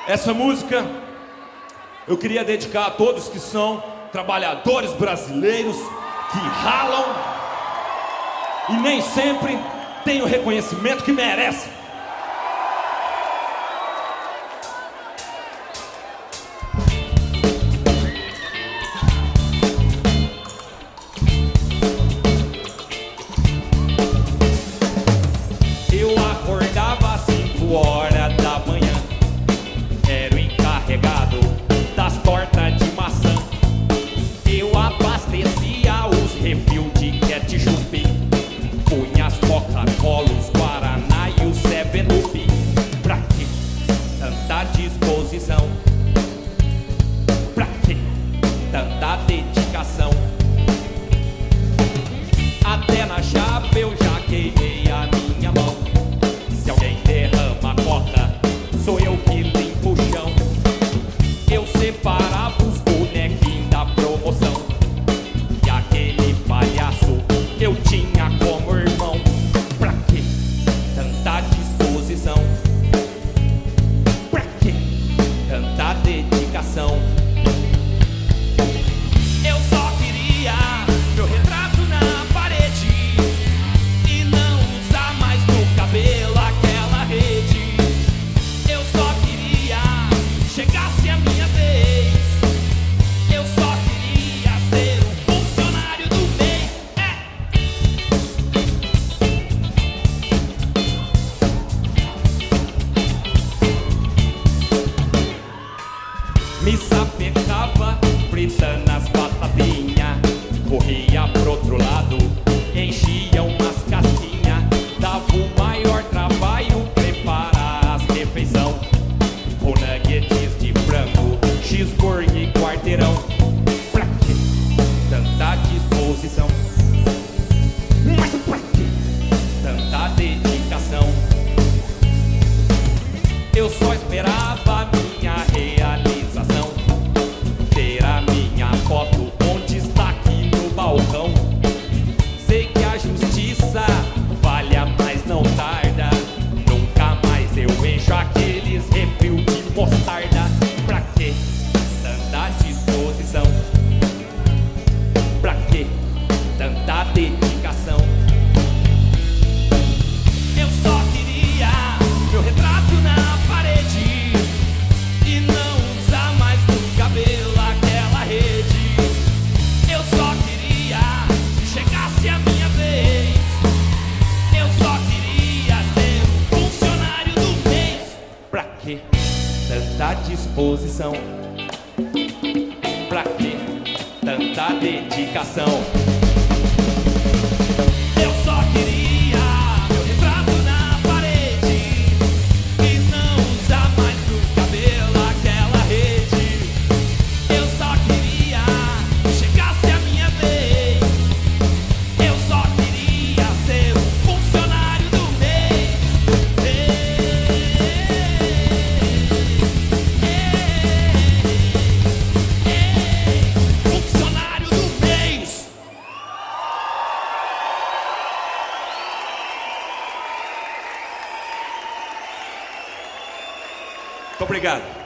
Essa música eu queria dedicar a todos que são trabalhadores brasileiros, que ralam e nem sempre têm o reconhecimento que merecem. Eu acordava às 5 horas da manhã, era o encarregado das tortas de maçã. Eu abastecia os refil de ketchup, punha as Coca-Cola, os Guaraná e o 7-Up. Pra que tanta disposição? Pra que tanta dedicação? Até na chave eu já queimei a minha mão. Se alguém derrama coca, sou eu que limpo o chão. Eu separava os bonequinhos da promoção, e aquele palhaço eu tinha como irmão. Pra que tanta disposição? Pra que tanta dedicação? Eu só queria meu retrato na parede e não usar mais no cabelo aquela rede. Eu só queria chegasse a minha vez. Eu só queria ser o funcionário do mês. Me sapecava fritando as batatinhas, corria pro outro lado, enchia umas casquinhas. Dava o maior trabalho preparar as refeições, com nuggets de frango, cheeseburger e quarteirão. Pra que tanta disposição? Mas pra que tanta dedicação? Eu só esperava a minha realização, ter a minha foto onde está aqui no balcão. Sei que a justiça falha, mas não tarda. Nunca mais eu encho aqueles refil de mostarda. Pra que tanta disposição? Pra que tanta dedicação? Eu só queria meu retrato na parede e não usar mais no cabelo aquela rede. Eu só queria que chegasse a minha vez. Eu só queria ser o funcionário do mês. Pra que tanta disposição? Pra que tanta dedicação? Eu só queria meu retrato na parede e não usar mais no cabelo aquela rede. Eu só queria que chegasse a minha vez. Eu só queria ser o funcionário do mês. Funcionário do mês. Muito obrigado.